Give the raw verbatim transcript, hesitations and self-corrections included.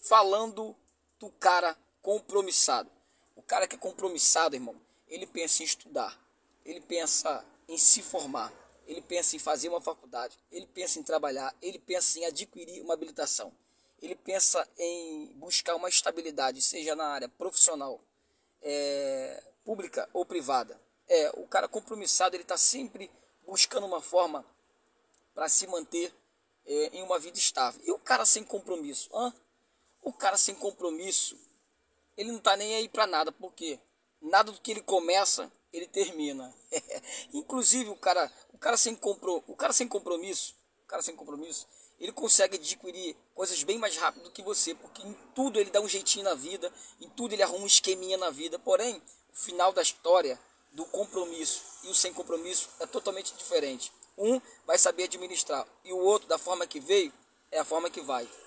falando do cara compromissado. O cara que é compromissado, irmão, ele pensa em estudar, ele pensa em se formar, ele pensa em fazer uma faculdade, ele pensa em trabalhar, ele pensa em adquirir uma habilitação, ele pensa em buscar uma estabilidade, seja na área profissional, é, pública ou privada. É, o cara compromissado, ele está sempre buscando uma forma para se manter é, em uma vida estável. E o cara sem compromisso? Hã? O cara sem compromisso, ele não está nem aí para nada, porque nada do que ele começa, ele termina. Inclusive o cara, o cara sem compro, o cara sem compromisso, o cara sem compromisso, ele consegue adquirir coisas bem mais rápido do que você, porque em tudo ele dá um jeitinho na vida, em tudo ele arruma um esqueminha na vida. Porém, o final da história do compromisso e o sem compromisso é totalmente diferente. Um vai saber administrar e o outro, da forma que veio, é a forma que vai.